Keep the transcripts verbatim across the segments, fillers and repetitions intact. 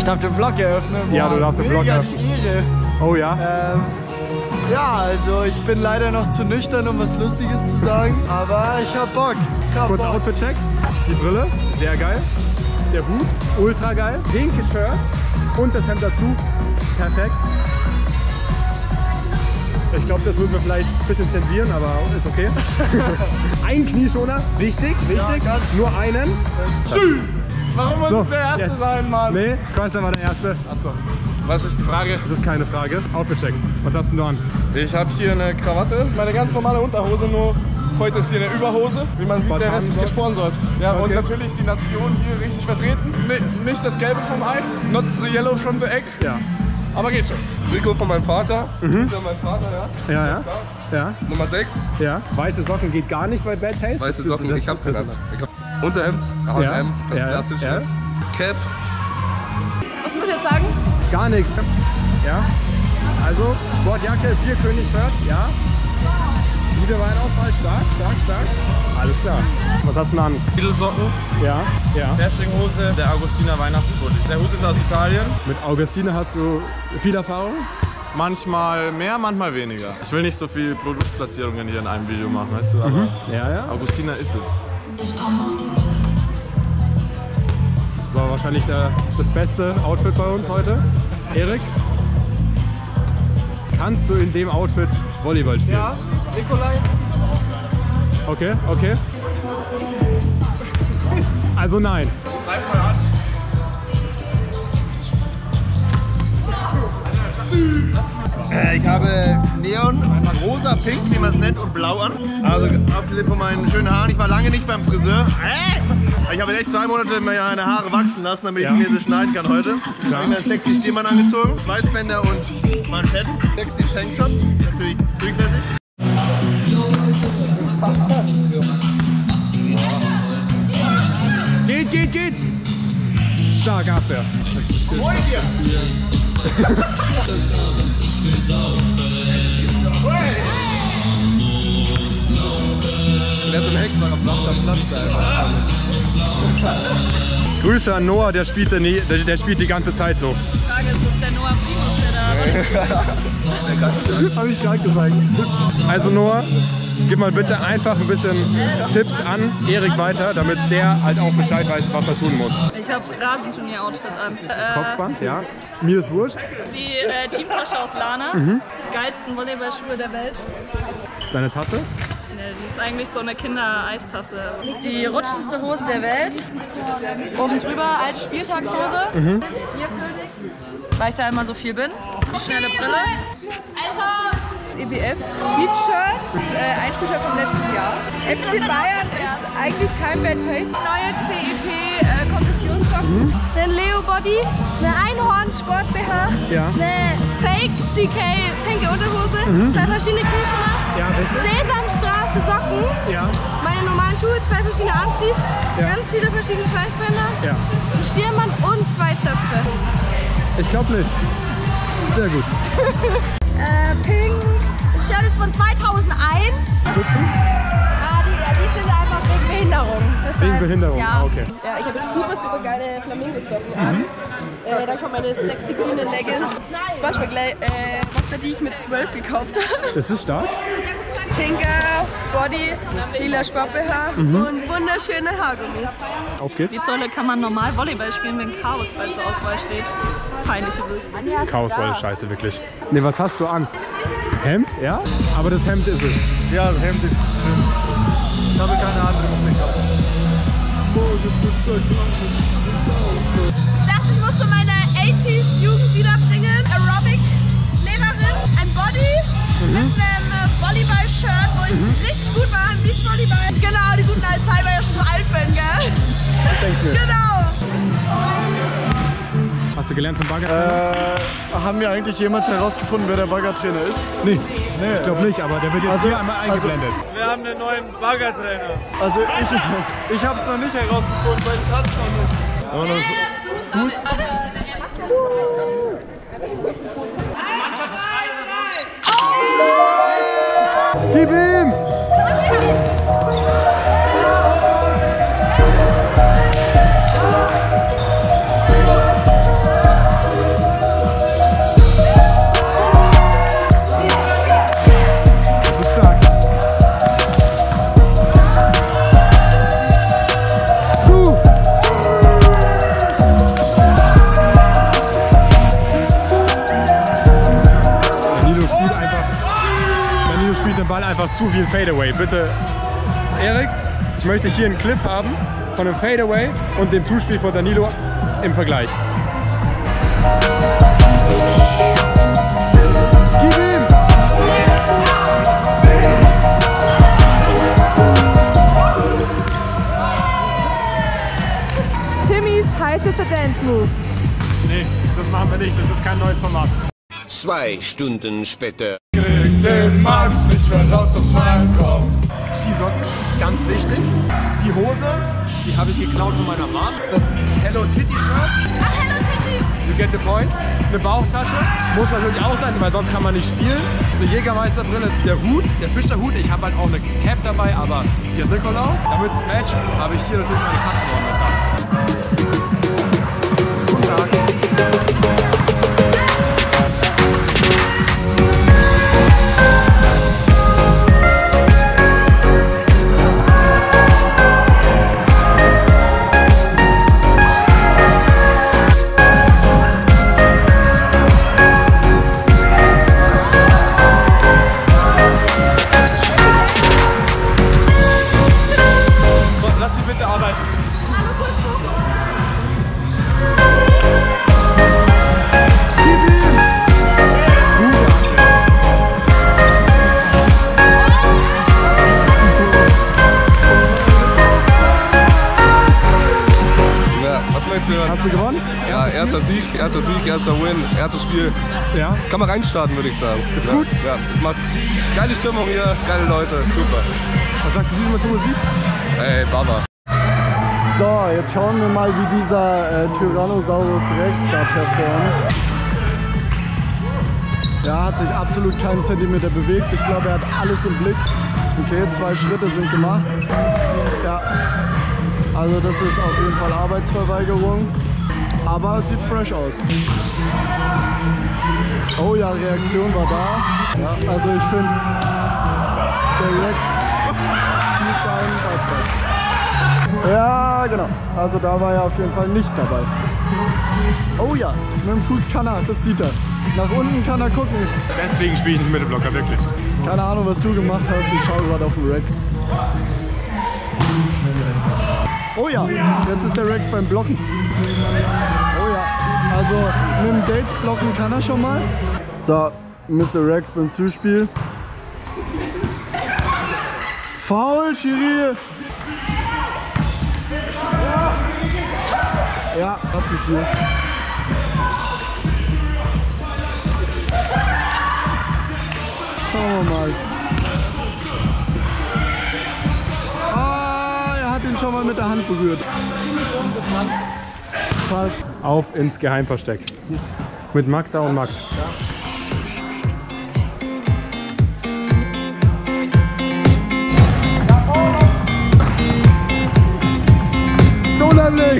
darf den Vlog eröffnen. Boah, ja, du darfst den Vlog eröffnen. Ehre. Oh ja? Ähm, ja, also ich bin leider noch zu nüchtern, um was Lustiges zu sagen, aber ich hab Bock. Ich hab Kurz Bock. Outfit-Check. Die Brille, sehr geil. Der Hut, ultra geil. Pinkes Shirt und das Hemd dazu. Perfekt. Ich glaube, das müssen wir vielleicht ein bisschen zensieren, aber ist okay. Ein Knieschoner, wichtig, wichtig. Ja, nur einen. Warum muss So, ich der Erste jetzt. sein, Mann? Nee, Kreuzer war der Erste. Achso. Was ist die Frage? Das ist keine Frage. Outfit-Check. Was hast du denn da an? Ich habe hier eine Krawatte, meine ganz normale Unterhose, nur heute ist hier eine Überhose. Wie man sieht, der Rest ist gesponsert. Ja, Okay. und natürlich die Nation hier richtig vertreten. Nee, nicht das Gelbe vom Ei, not the yellow from the egg. Ja. Aber geht schon. Trikot von meinem Vater. Mhm. Das ist ja mein Vater, ja. Ja, ja. Ja. Nummer sechs. Ja. Weiße Socken geht gar nicht bei Bad Taste. Weiße Das- Socken, das- ich hab das keine. ist- Ich hab Unterhemd, H und M, das ja, klassische. ja. Cap. Was muss ich jetzt sagen? Gar nichts. Ja. Also, Sportjacke, Bierkönig-Shirt, ja. Gute Weinauswahl, stark, stark, stark. Alles klar. Was hast du denn an? Edelsocken, Ja, ja. Bashing-Hose, der Augustiner Weihnachtspulli. Der Hut ist aus Italien. Mit Augustine hast du viel Erfahrung? Manchmal mehr, manchmal weniger. Ich will nicht so viel Produktplatzierungen hier in einem Video machen, weißt du, aber Mhm. Ja, ja. Augustiner ist es. So, wahrscheinlich der, das beste Outfit bei uns heute. Erik, kannst du in dem Outfit Volleyball spielen? Ja, Nikolai. Okay, okay. Also nein. Äh, ich habe Neon, rosa, pink, wie man es nennt, und blau an. Also abgesehen von meinen schönen Haaren, ich war lange nicht beim Friseur. Äh! Ich habe echt zwei Monate meine Haare wachsen lassen, damit ich Ja. mir sie schneiden kann heute. Ich habe mir einen sexy Stehmann angezogen, Schweißbänder und Manschetten. Sexy Tanktop, natürlich durchlässig. Geht, geht, geht! Stark, Abwehr. Wer zum Hexer am Platz einfach. Grüße an Noah, der spielt, der, der, der spielt die ganze Zeit so. Die Frage ist, ist der Noah Primus, der da... Habe ich gerade gesagt. Also Noah, gib mal bitte einfach ein bisschen Tipps an Erik weiter, damit der halt auch Bescheid weiß, was er tun muss. Ich habe Rasenturnier-Outfit an. Äh, Kopfband, ja. Mir ist wurscht. Die äh, Teamtasche aus Lana. Geilsten Volleyballschuhe der Welt. Deine Tasse? Ne, die ist eigentlich so eine Kinder-Eistasse. Die rutschendste Hose der Welt. Oben drüber alte Spieltagshose. Mhm. Weil ich da immer so viel bin. Die schnelle Brille. E B F Beach-Shirt, das ist äh, ein Spieltag vom letzten Jahr. F C Bayern ist eigentlich kein Bad Taste. Neue C E P äh, Kompressionssocken, Mhm. ein Leo Body, eine Einhorn-Sport-B H, Ja. eine Fake C K pinke Unterhose, Mhm. zwei verschiedene Kühlschrank, Ja, richtig. Sesamstraße Socken, Ja. meine normalen Schuhe, zwei verschiedene Anzieher, Ja. ganz viele verschiedene Schweißbänder, Ja. ein Stirnband und zwei Zöpfe. Ich glaube nicht. Sehr gut. Äh, Pink, das Shirt ist von zweitausendeins. Ah, die, ja, die sind einfach wegen Behinderung. Deshalb, Wegen Behinderung, ja. ah, okay. Ja, ich habe super, super geile Flamingo-Socken an. Äh, dann kommt meine sexy grüne Leggings. Spongebob äh, Boxer, die ich mit zwölf gekauft habe. Das ist stark. Pinker Body, lila Sport-B H Mhm. und wunderschöne Haargummis. Auf geht's. Wie zur Hölle kann man normal Volleyball spielen, wenn Chaosball zur Auswahl steht? Peinliche Lösung. Chaosball, scheiße, wirklich. Ne, was hast du an? Hemd, ja? Aber das Hemd ist es. Ja, das Hemd ist schön. Ich habe keine andere Make-up. Ich dachte, ich muss so meine achtziger-Jugend wiederbringen. Aerobic-Lehrerin, ein Body mit einem äh, Volleyball-Shirt, wo ich richtig gut war im Beachvolleyball. Genau, die guten alten Zeiten, weil ich ja schon so alt bin, gell? Denkst du? Genau. Hast du gelernt vom Baggertrainer? Äh, haben wir eigentlich jemals herausgefunden, wer der Baggertrainer ist? Nee, Nee, ich glaube nicht, aber der wird jetzt also- hier einmal also- eingeblendet. Wir haben einen neuen Baggertrainer. Also ich, ich habe es noch nicht herausgefunden, weil ich hatte es noch nicht. Aber noch gut. Gib ihm! einfach zu viel Fadeaway. Bitte, Erik, ich möchte hier einen Clip haben von einem Fadeaway und dem Zuspiel von Danilo im Vergleich. Gib ihm! Timmys heißester Dance-Move. Nee, das machen wir nicht, das ist kein neues Format. Zwei Stunden später. Krieg den Max nicht mehr raus aus meinem Kopf. Skisocken, ganz wichtig. Die Hose, die habe ich geklaut von meiner Mom. Das Hello Kitty Shirt. Ach, Hello Kitty. You get the point. Eine Bauchtasche, muss natürlich auch sein, weil sonst kann man nicht spielen. Eine Jägermeisterbrille, der Hut, der Fischerhut. Ich habe halt auch eine Cap dabei, aber hier Nikolaus. Damit es matcht, habe ich hier natürlich meine Katzenhorn mit da. Guten Tag. Hast du gewonnen? Ja, erster Sieg, erster Sieg, erster Win, erstes Spiel. Ja. Kann man reinstarten, würde ich sagen. Ist ja. gut? Ja, es macht geile Stimmung hier, geile Leute, super. Was sagst du diesmal zur Musik? Ey, Baba. So, jetzt schauen wir mal, wie dieser äh, Tyrannosaurus Rex da performt. Er hat sich absolut keinen Zentimeter bewegt. Ich glaube, er hat alles im Blick. Okay, zwei Schritte sind gemacht. Ja. Also das ist auf jeden Fall Arbeitsverweigerung, aber es sieht fresh aus. Oh ja, Reaktion war da. Ja, also ich finde, der Rex spielt seinen Beitrag. Ja, genau. Also da war er auf jeden Fall nicht dabei. Oh ja, mit dem Fuß kann er, das sieht er. Nach unten kann er gucken. Deswegen spiele ich nicht Mittelblocker, wirklich. Keine Ahnung, was du gemacht hast. Ich schaue gerade auf den Rex. Oh ja, jetzt ist der Rex beim Blocken. Oh ja, also mit dem Dates blocken kann er schon mal. So, Mister Rex beim Zuspiel. Foul, Schiri! Ja, hat sie es hier. Schauen wir mal. Den schon mal mit der Hand berührt. Passt. Auf ins Geheimversteck. Mit Magda und Max. So nämlich!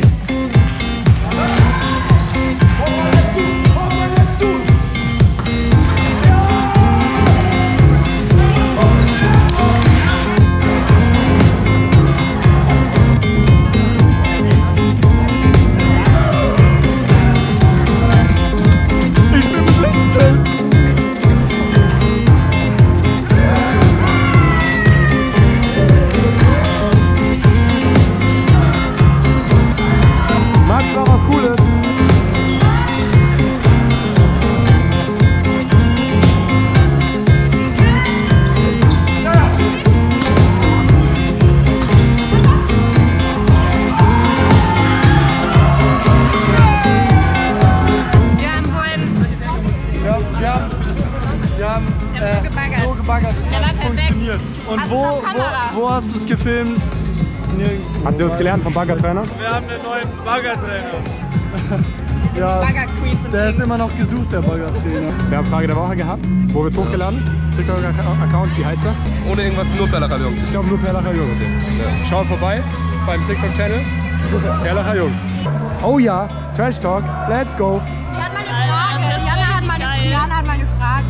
Und wo, wo, wo hast du es gefilmt? Nirgendwo. Habt ihr das gelernt vom Baggertrainer? Wir haben einen neuen Baggertrainer. Ja, der ist immer noch gesucht, der Baggertrainer. Wir haben Frage der Woche gehabt. Wo wird's hochgeladen? TikTok-Account, wie heißt der? Ohne irgendwas, nur Perlacher Jungs. Ich glaube nur Perlacher Jungs. Ja. Schaut vorbei beim TikTok-Channel. Perlacher Jungs. Oh ja, Trash Talk, let's go. Sie hat meine Frage. Jana hat meine, Jana hat meine Frage.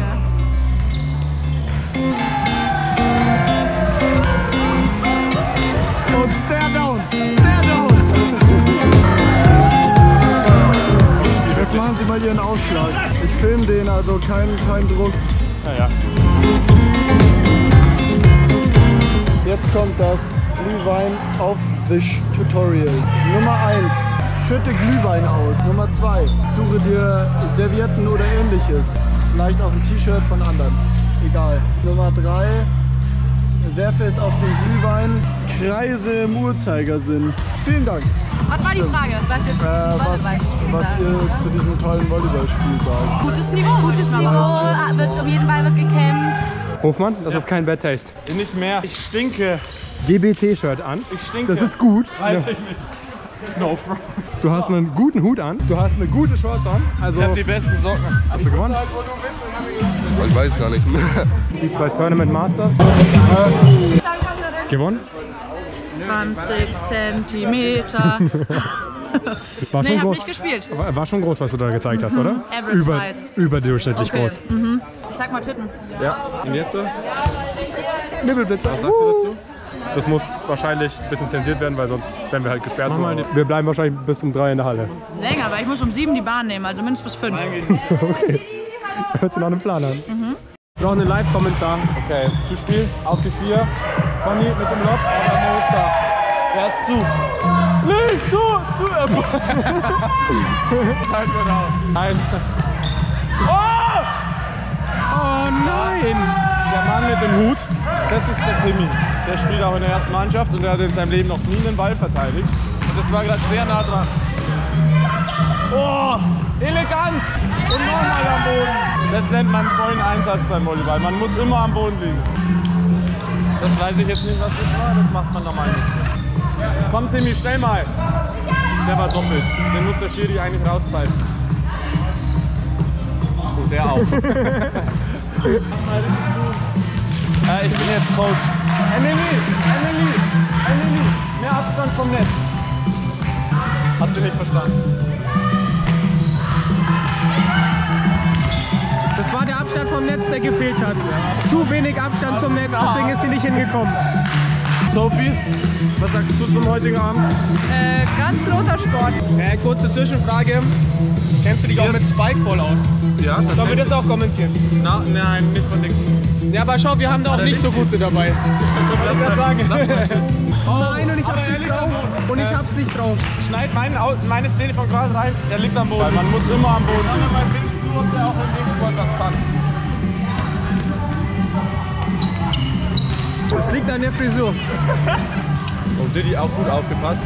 Und stare down, stare down. Jetzt machen Sie mal Ihren Ausschlag. Ich filme den, also kein, kein Druck. Ja, ja. Jetzt kommt das Glühwein-Aufwisch-Tutorial. Nummer eins. Schütte Glühwein aus. Nummer zwei. Suche dir Servietten oder ähnliches. Vielleicht auch ein T-Shirt von anderen. Egal. Nummer drei. Werfe es auf den Glühwein. Kreise im Uhrzeigersinn. Vielen Dank. Was war die Frage? Was, jetzt Äh, was, was ihr zu diesem tollen Volleyballspiel sagt. Gutes Niveau, gutes Niveau. Wird, auf jeden Fall wird gekämpft. Hofmann, das ist kein Bad Taste. Nicht mehr. Ich stinke. G B T-Shirt an. Ich stinke. Das ist gut. Weiß ich nicht. No front. Du hast einen guten Hut an. Du hast eine gute Shorts an. Also, Ich habe die besten Socken. hast du gewonnen? Ich weiß gar nicht. Die zwei Tournament Masters. Gewonnen? zwanzig Zentimeter. War Nee, schon hab groß. nicht gespielt. War, war schon groß, was du da gezeigt hast, oder? Average Über, size. überdurchschnittlich Okay. groß. Mhm. Zeig mal Titten. Ja. Und jetzt so? Nibbelblitzer. Was sagst du dazu? Das muss wahrscheinlich ein bisschen zensiert werden, weil sonst werden wir halt gesperrt. Mach mal So. Wir bleiben wahrscheinlich bis um drei in der Halle. Länger, weil ich muss um sieben die Bahn nehmen, also mindestens bis fünf. Okay. Hört sich nach einem Plan an. Mhm. Wir brauchen einen Live-Kommentar. Okay. Zuspiel auf die vier. Conny mit dem Lob. Aber Moster. Der ist zu. Nicht zu! Zu! Nein, genau. Nein. Oh! Oh nein! Der Mann mit dem Hut, das ist der Timmy. Der spielt auch in der ersten Mannschaft und der hat in seinem Leben noch nie einen Ball verteidigt. Und das war gerade sehr nah dran. Oh, elegant! Und nochmal am Boden. Das nennt man vollen Einsatz beim Volleyball. Man muss immer am Boden liegen. Das weiß ich jetzt nicht, was das war. Das macht man normal nicht. Komm Timmy, schnell mal. Der war doppelt. Den muss der Schiri eigentlich rauspfeifen. Oh, der auch. Äh, ich bin jetzt Coach. Emily, Emily, Emily, mehr Abstand vom Netz. Hat sie nicht verstanden. Das war der Abstand vom Netz, der gefehlt hat. Zu wenig Abstand zum Netz, deswegen ist sie nicht hingekommen. Sophie, was sagst du zum heutigen Abend? Äh, ganz großer Sport. Äh, kurze Zwischenfrage. Kennst du dich auch mit Spikeball aus? Ja, das Sollen wir das auch kommentieren? Na, nein, nicht von Dings. Ja, aber schau, wir haben da auch nicht so gute dabei. Lass mal sagen. Nein, und ich hab's nicht drauf. Und ich hab's nicht drauf. Schneid mein, Au- meine Szene von gerade rein, er liegt am Boden. Weil man muss immer am Boden liegen. Bei Finch muss der auch im Dingsport was kann. Es liegt an der Frisur. Und Diddy auch gut aufgepasst.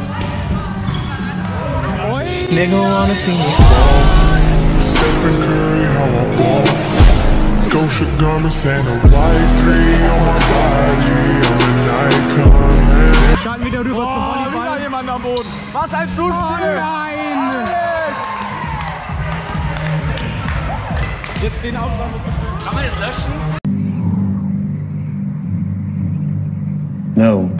Nigga wanna see me fall. Stephen Curry, how I ball. Gosha garments and a white three on my body. I'm an icon, man. Wir schalten wieder rüber zum Oh, Volleyball. wieder jemand am Boden. Was ein Zuspiel! Oh nein! Jetzt den Aufschlag. Kann man jetzt löschen? No.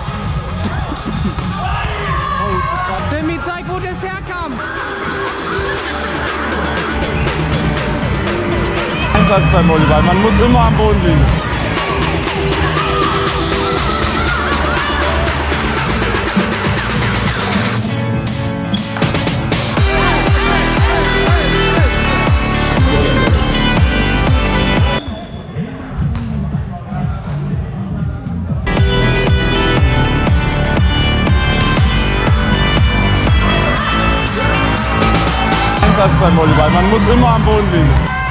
Timmy, zeig, wo das herkam. Einsatz beim Volleyball, man muss immer am Boden liegen. Einsatz beim Volleyball, man muss immer am Boden liegen.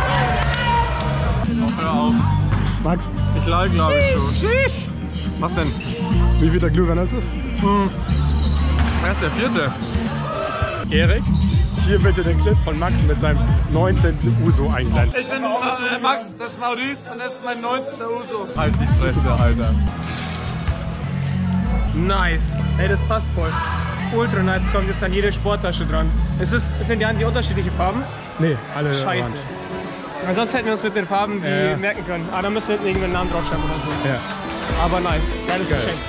Hör auf. Max, Ich lag, glaube ich schon. Tschüss. Was denn? wie viel der Glühwein ist es? Hm. Er ist der vierte. Erik, hier bitte den Clip von Max mit seinem neunzehnten Uso einblenden. Ich bin äh, Max, das ist Maurice und das ist mein neunzehnter Uso. Halt die Fresse, Alter. Nice. Ey, das passt voll. Ultra nice. Das kommt jetzt an jede Sporttasche dran. Es ist, es sind ja die unterschiedliche Farben. Nee, alle Scheiße. orange. Weil sonst hätten wir uns mit den Farben die Ja. merken können. Ah, da müssen wir irgendwie einen Namen draufschreiben oder so. Ja. Aber nice. Geiles Geil. Geschenk.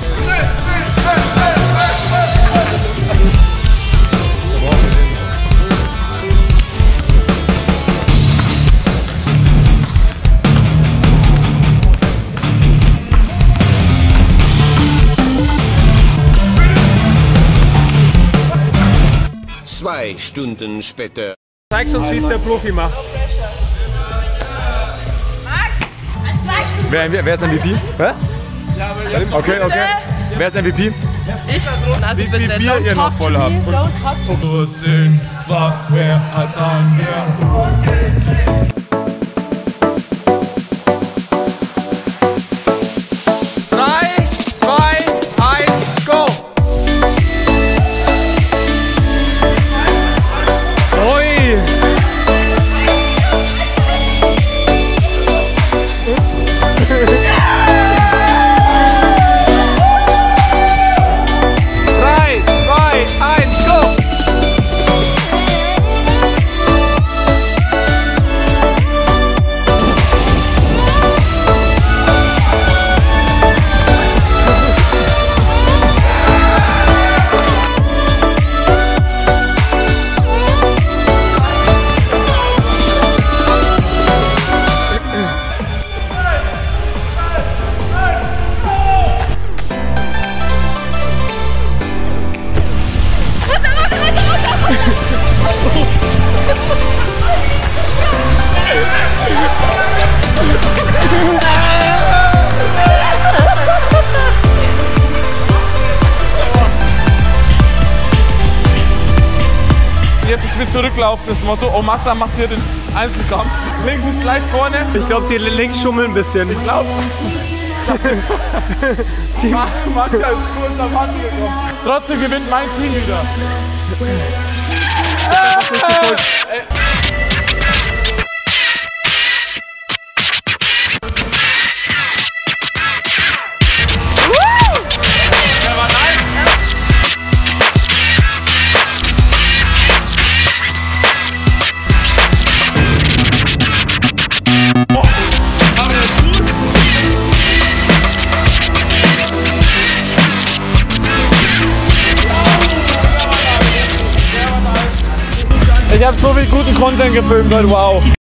Zwei Stunden später. Zeig's uns, wie es der Profi macht. Wer, wer, wer ist M V P? Hä? Okay, okay. Wer ist M V P? Ich. Also Wie viel bitte, Bier don't ihr noch talk to voll me, habt. don't talk to me. Wurzeln, wer hat an der drei, zwei, eins, go! Ui! drei, zwei, eins, go! Jetzt ist wir zurücklaufen, das Motto. Oh, Magda macht hier den Einzelkampf. Links ist leicht vorne. Ich glaube, die links schummeln ein bisschen. Ich glaube. Magda ist kurz am Hand gekommen. Trotzdem gewinnt mein Team wieder. Äh, Ich habe so viel guten Content gefilmt, wow.